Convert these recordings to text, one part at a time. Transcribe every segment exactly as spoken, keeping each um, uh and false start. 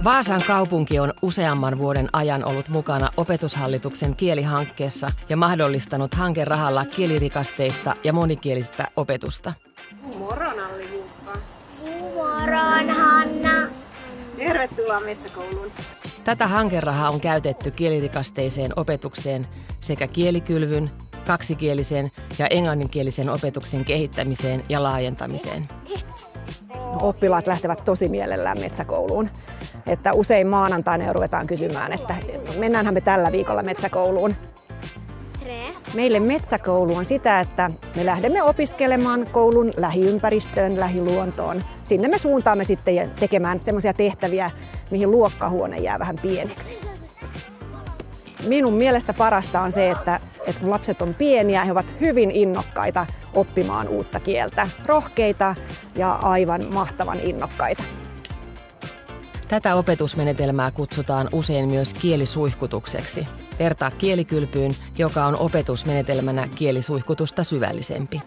Vaasan kaupunki on useamman vuoden ajan ollut mukana Opetushallituksen kielihankkeessa ja mahdollistanut hankerahalla kielirikasteista ja monikielistä opetusta. Moron Alli-Jukka. Moron Hanna. Tervetuloa Metsäkouluun. Tätä hankerahaa on käytetty kielirikasteiseen opetukseen sekä kielikylvyn, kaksikielisen ja englanninkielisen opetuksen kehittämiseen ja laajentamiseen. Oppilaat lähtevät tosi mielellään Metsäkouluun. Että usein maanantaina ruvetaan kysymään, että mennäänhän me tällä viikolla Metsäkouluun. Meille Metsäkoulu on sitä, että me lähdemme opiskelemaan koulun lähiympäristöön, lähiluontoon. Sinne me suuntaamme sitten tekemään sellaisia tehtäviä, mihin luokkahuone jää vähän pieneksi. Minun mielestä parasta on se, että, että kun lapset on pieniä, he ovat hyvin innokkaita oppimaan uutta kieltä. Rohkeita ja aivan mahtavan innokkaita. Tätä opetusmenetelmää kutsutaan usein myös kielisuihkutukseksi. Vertaa kielikylpyyn, joka on opetusmenetelmänä kielisuihkutusta syvällisempi.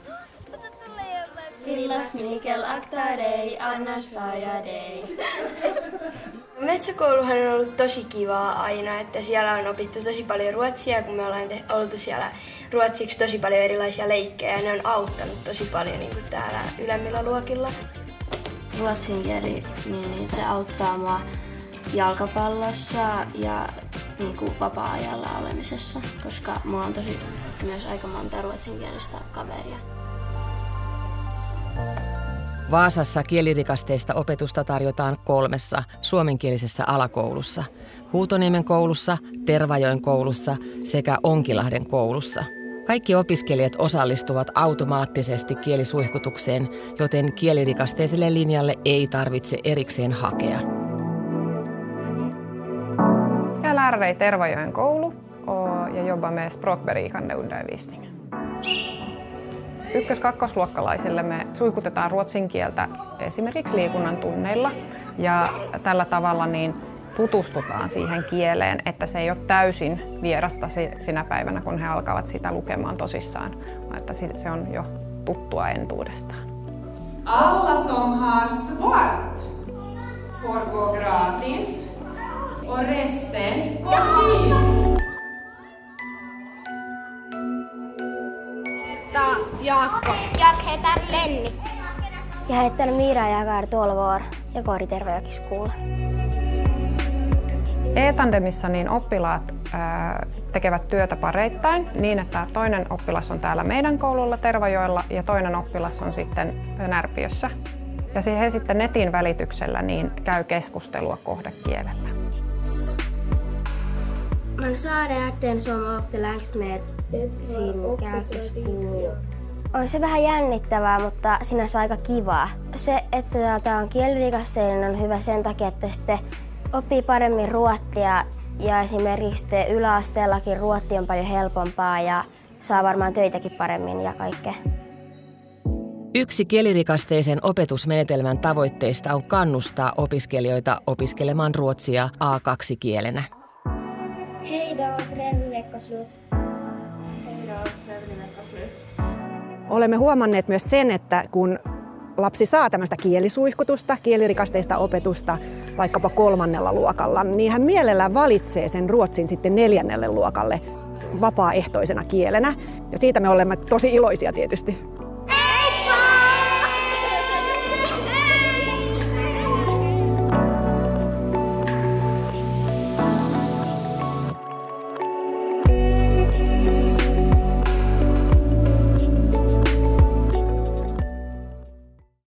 Metsäkouluhan on ollut tosi kivaa aina, että siellä on opittu tosi paljon ruotsia, kun me ollaan te- oltu siellä ruotsiksi tosi paljon erilaisia leikkejä ja ne on auttanut tosi paljon niin kuin täällä ylemmillä luokilla. Ruotsin kieli, niin, niin se auttaa mua jalkapallossa ja niin kuin vapaa-ajalla olemisessa, koska mulla on tosi myös aika monta ruotsinkielistä kaveria. Vaasassa kielirikasteista opetusta tarjotaan kolmessa suomenkielisessä alakoulussa. Huutoniemen koulussa, Tervajoen koulussa sekä Onkilahden koulussa. Kaikki opiskelijat osallistuvat automaattisesti kielisuihkutukseen, joten kielirikasteiselle linjalle ei tarvitse erikseen hakea. Jag är lärare i Tervajoen koulu och jag jobbar med språkberikande undervisning. Ykkös-kakkosluokkalaisille me suihkutetaan ruotsin kieltä esimerkiksi liikunnan tunneilla ja tällä tavalla niin tutustutaan siihen kieleen, että se ei ole täysin vierasta sinä päivänä, kun he alkavat sitä lukemaan tosissaan, että se on jo tuttua entuudestaan. Alla som har svart får gå gratis och resten går hit. Jaakko. Jag heter Lenni. Jag heter Mira, jag är tolv år. Jag går i Tervajokiskola. E-tandemissa niin oppilaat ää, tekevät työtä pareittain niin, että toinen oppilas on täällä meidän koululla Tervajoella ja toinen oppilas on sitten Närpiössä. Ja he sitten netin välityksellä niin käy keskustelua kohdekielellä. Man sa det att den som åkte längst med sin kärkiskola. On se vähän jännittävää, mutta sinänsä aika kivaa. Se, että tämä on kielirikasteinen, on hyvä sen takia, että sitten oppii paremmin ruotsia ja esimerkiksi yläasteellakin ruotti on paljon helpompaa ja saa varmaan töitäkin paremmin ja kaikkea. Yksi kielirikasteisen opetusmenetelmän tavoitteista on kannustaa opiskelijoita opiskelemaan ruotsia A kaksi kielenä. Hej då, trevlig veckoslut. Hej då, trevlig veckoslut. Olemme huomanneet myös sen, että kun lapsi saa tämmöistä kielisuihkutusta, kielirikasteista opetusta vaikkapa kolmannella luokalla, niin hän mielellään valitsee sen ruotsin sitten neljännelle luokalle vapaaehtoisena kielenä. Ja siitä me olemme tosi iloisia tietysti.